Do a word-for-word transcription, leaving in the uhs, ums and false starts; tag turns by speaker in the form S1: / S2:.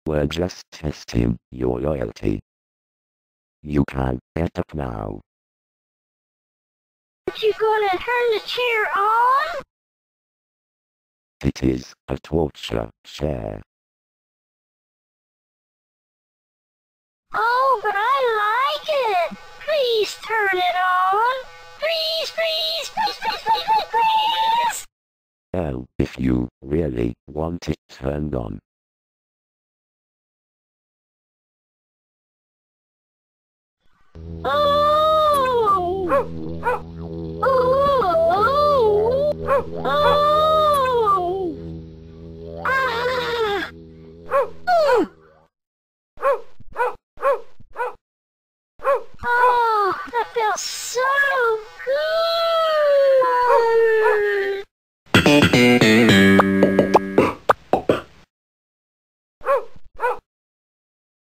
S1: We're just testing your loyalty. You can get up now.
S2: Aren't you gonna turn the chair on?
S1: It is a torture chair.
S2: Oh, but I like it. Please turn it on. Please, please, please, please, please, please, please.
S1: Oh, if you really want it turned on.
S2: Oh! Oh! Oh! Oh!